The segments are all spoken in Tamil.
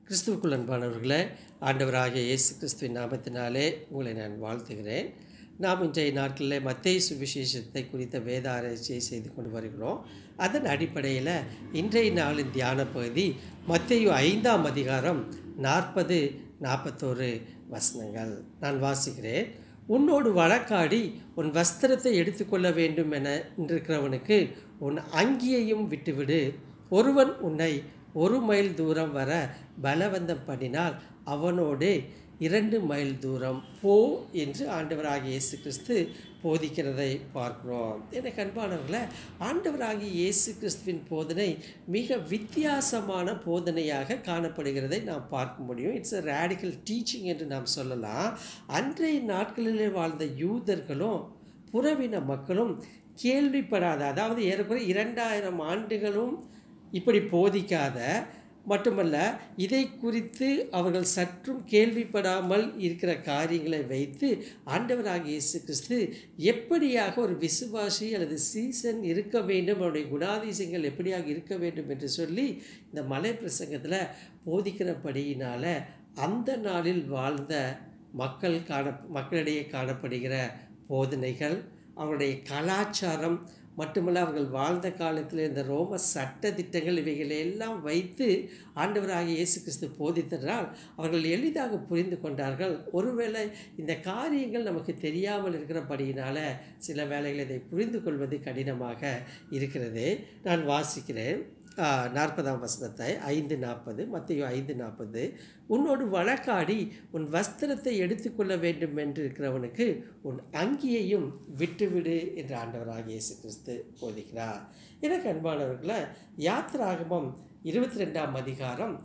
கிறிஸ்துவுக்குள் அன்பானவர்களே, ஆண்டவராகிய இயேசு கிறிஸ்துவின் நாமத்தினாலே உங்களை நான் வாழ்த்துகிறேன். நாம் இன்றைய நாட்களில் மத்தேயு சுவிசேஷத்தை குறித்த வேத ஆராய்ச்சியை செய்து கொண்டு வருகிறோம். அதன் அடிப்படையில் இன்றைய நாளின் தியான பகுதி மத்தேயு 5ஆம் அதிகாரம் 40-41 வசனங்கள். நான் வாசிக்கிறேன். உன்னோடு வழக்காடி உன் வஸ்திரத்தை எடுத்துக்கொள்ள வேண்டும் என இருக்கிறவனுக்கு உன் அங்கியையும் விட்டுவிடு. ஒருவன் உன்னை 1 மைல் தூரம் வர பலவந்தம் பண்ணினால் அவனோடு 2 மைல் தூரம் போ என்று ஆண்டவராகிய இயேசு கிறிஸ்து போதிக்கிறதை பார்க்கிறோம். எனக்கு அன்பானவர்களே, ஆண்டவராகிய இயேசு கிறிஸ்துவின் போதனை மிக வித்தியாசமான போதனையாக காணப்படுகிறதை நாம் பார்க்க முடியும். இட்ஸ் a ரேடிக்கல் டீச்சிங் என்று நாம் சொல்லலாம். அன்றைய நாட்களிலே வாழ்ந்த யூதர்களும் புறவின மக்களும் கேள்விப்படாத, அதாவது ஏறக்குறைய 2000 ஆண்டுகளும் இப்படி போதிக்காத, மட்டுமல்ல இதை குறித்து அவர்கள் சற்றும் கேள்விப்படாமல் இருக்கிற காரியங்களை வைத்து ஆண்டவராகிய இயேசு கிறிஸ்து எப்படியாக ஒரு விசுவாசி அல்லது சீசன் இருக்க வேண்டும், அவருடைய குணாதிசயங்கள் எப்படியாக இருக்க வேண்டும் என்று சொல்லி இந்த மலை பிரசங்கத்தில் போதிக்கிறபடியினால் அந்த நாளில் வாழ்ந்த மக்களிடையே காணப்படுகிற போதனைகள், அவருடைய கலாச்சாரம் மட்டுமல்ல அவர்கள் வாழ்ந்த காலத்தில் இந்த ரோம சட்ட திட்டங்கள் இவைகளை எல்லாம் வைத்து ஆண்டவராகிய இயேசு கிறிஸ்து போதித்ததால் அவர்கள் எளிதாக புரிந்து கொண்டார்கள். ஒருவேளை இந்த காரியங்கள் நமக்கு தெரியாமல் இருக்கிறபடியினால் சில வேளைகள் இதை புரிந்து கொள்வது கடினமாக இருக்கிறது. நான் வாசிக்கிறேன் 40ஆம் வசனத்தை 5:40, மத்தேயு 5:40. உன்னோடு வழக்காடி உன் வஸ்திரத்தை எடுத்துக்கொள்ள வேண்டும் என்று இருக்கிறவனுக்கு உன் அங்கியையும் விட்டுவிடு என்று ஆண்டவராகிய இயேசு கிறிஸ்து போதிக்கிறார். எனக்கு அன்பானவர்களை, யாத்திராகமம் 22ஆம் அதிகாரம்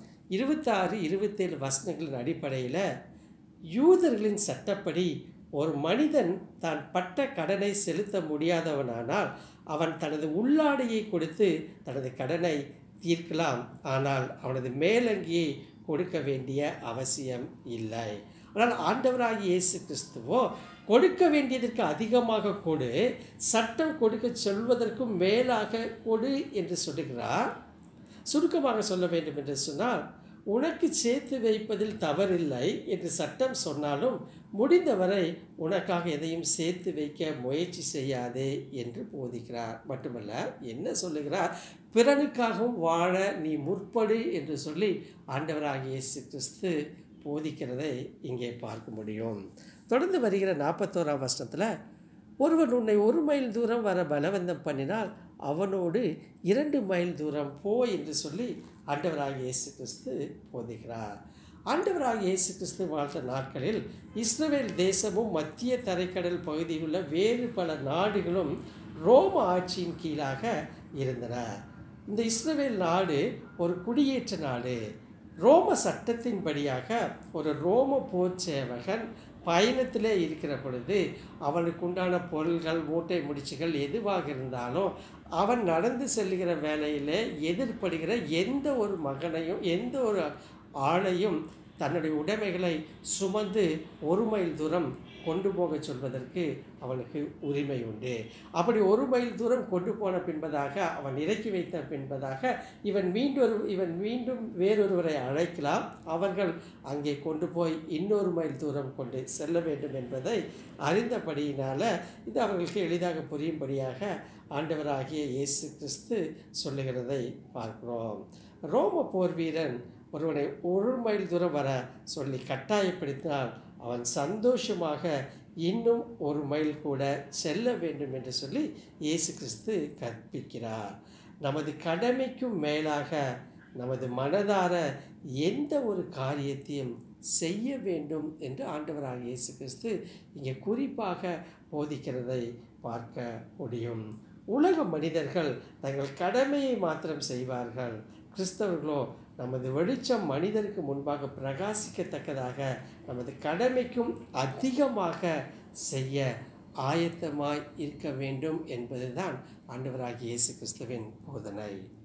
26-27 வசனங்களின் அடிப்படையில் யூதர்களின் சட்டப்படி ஒரு மனிதன் தான் பட்ட கடனை செலுத்த முடியாதவனானால் அவன் தனது உள்ளாடையை கொடுத்து தனது கடனை தீர்க்கலாம். ஆனால் அவனது மேலங்கியை கொடுக்க வேண்டிய அவசியம் இல்லை. ஆனால் ஆண்டவராகிய இயேசு கிறிஸ்துவோ கொடுக்க வேண்டியதற்கு அதிகமாக கொடு, சட்டம் கொடுக்க சொல்வதற்கும் மேலாக கொடு என்று சொல்லுகிறார். சுருக்கமாக சொல்ல வேண்டும் என்று சொன்னால், உனக்கு சேர்த்து வைப்பதில் தவறில்லை என்று சட்டம் சொன்னாலும் முடிந்தவரை உனக்காக எதையும் சேர்த்து வைக்க முயற்சி செய்யாதே என்று போதிக்கிறார். மட்டுமல்ல, என்ன சொல்லுகிறார், பிறனுக்காகவும் வாழ நீ முற்படு என்று சொல்லி ஆண்டவராகிய இயேசு கிறிஸ்து போதிக்கிறதை இங்கே பார்க்க முடியும். தொடர்ந்து வருகிற 41ஆம் வசனத்தில், ஒருவன் உன்னை 1 மைல் தூரம் வர பலவந்தம் பண்ணினால் அவனோடு 2 மைல் தூரம் போ என்று சொல்லி ஆண்டவராகிய இயேசு கிறிஸ்து போதிக்கிறார். ஆண்டவராகிய இயேசு கிறிஸ்து வாழ்ந்த நாட்களில் இஸ்ரவேல் தேசமும் மத்திய தரைக்கடல் பகுதியில் உள்ள வேறு பல நாடுகளும் ரோம ஆட்சியின் கீழாக இருந்தன. இந்த இஸ்ரவேல் நாடு ஒரு குடியேற்ற நாடு. ரோம சட்டத்தின்படியாக ஒரு ரோம போர் சேவகன் பயணத்திலே இருக்கிற பொழுது அவனுக்கு உண்டான பொருள்கள், மூட்டை முடிச்சுகள் எதுவாக இருந்தாலும் அவன் நடந்து செல்லுகிற வேலையிலே எதிர்படுகிற எந்த ஒரு மகனையும் எந்த ஒரு ஆளையும் தன்னுடைய உடைமைகளை சுமந்து 1 மைல் தூரம் கொண்டு போக சொல்வதற்கு அவனுக்கு உரிமை உண்டு. அப்படி 1 மைல் தூரம் கொண்டு போன பின்பதாக, அவன் இறக்கி வைத்த பின்பதாக இவன் மீண்டும் வேறொருவரை அழைக்கலாம். அவர்கள் அங்கே கொண்டு போய் இன்னொரு மைல் தூரம் கொண்டு செல்ல வேண்டும் என்பதை அறிந்தபடியினால் இது அவர்களுக்கு எளிதாக புரியும்படியாக ஆண்டவராகிய இயேசு கிறிஸ்து சொல்லுகிறதை பார்க்கிறோம். ரோம போர் வீரன் ஒருவனை 1 மைல் தூரம் வர சொல்லி கட்டாயப்படுத்தினால் அவன் சந்தோஷமாக இன்னும் 1 மைல் கூட செல்ல வேண்டும் என்று சொல்லி இயேசு கிறிஸ்து கற்பிக்கிறார். நமது கடமைக்கும் மேலாக நமது மனதார எந்த ஒரு காரியத்தையும் செய்ய வேண்டும் என்று ஆண்டவராகிய இயேசு கிறிஸ்து இங்கே குறிப்பாக போதிக்கிறதை பார்க்க முடியும். உலக மனிதர்கள் தங்கள் கடமையை மாத்திரம் செய்வார்கள். கிறிஸ்தவர்களோ நமது வெளிச்சம் மனிதருக்கு முன்பாக பிரகாசிக்கத்தக்கதாக நமது கடமைக்கும் அதிகமாக செய்ய ஆயத்தமாய் இருக்க வேண்டும் என்பதுதான் ஆண்டவராகிய இயேசு கிறிஸ்துவின் போதனை.